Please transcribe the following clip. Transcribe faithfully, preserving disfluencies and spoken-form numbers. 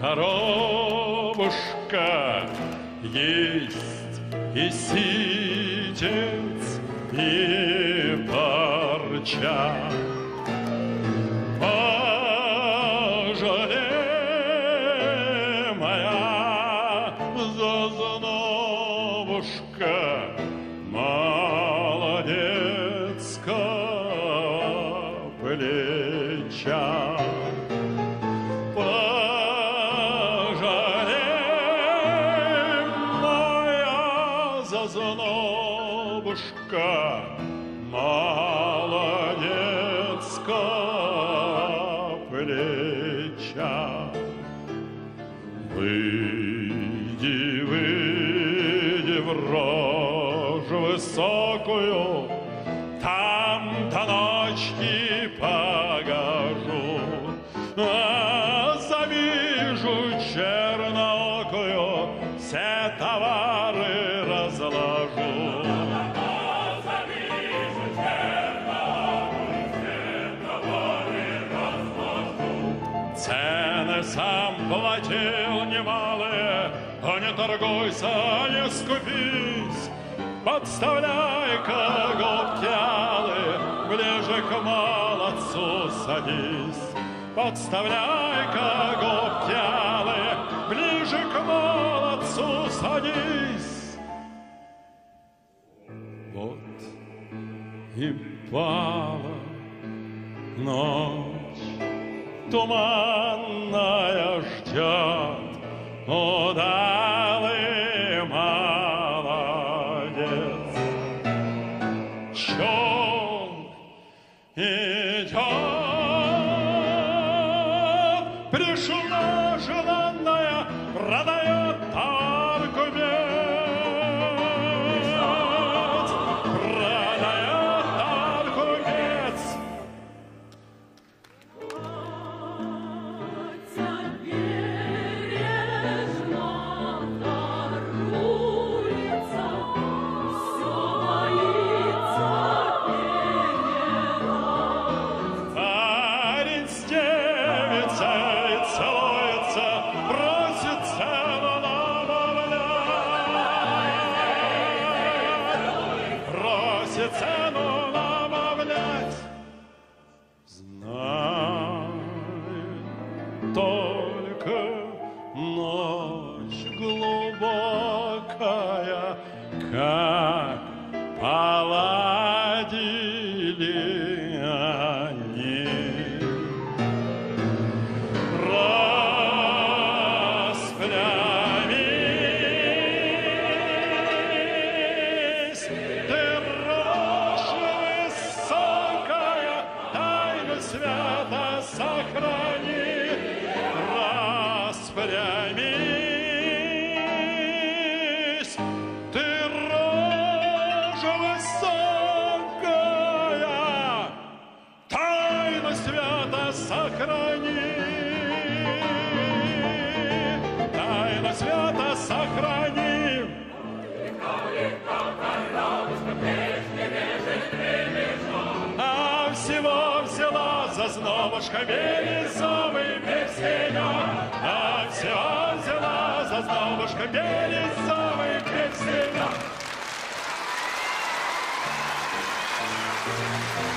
коробушка, есть и ситец, и парча. Пожалей, моя зазнобушка, молодецкого плеча. Пожалей, моя зазнобушка, молодецкого плеча. Выйди, выйди в рожь высокую, там до ночи погожу, а завижу черноокую, все товары разложу. Цены сам платил немалые, а не торгуйся, не скупись. Подставляй-ка губки алые, ближе к молодцу садись. Подставляй-ка губки алые, ближе к молодцу садись. Вот и пала ночь, туманная ждет удалый молодец. Чел идет, пришла желанная, продает товар купец, продает товар купец. Цену намовлять, знает только ночь глубокая, как поладили они. Распрямись, ты свято сохрани, распрямись, ты рожа высокая, тайну свято сохрани, тайну свято сохрани. А всего взяла зазнобушка березовый перстенек, а всего взяла зазнобушка березовый перстенек.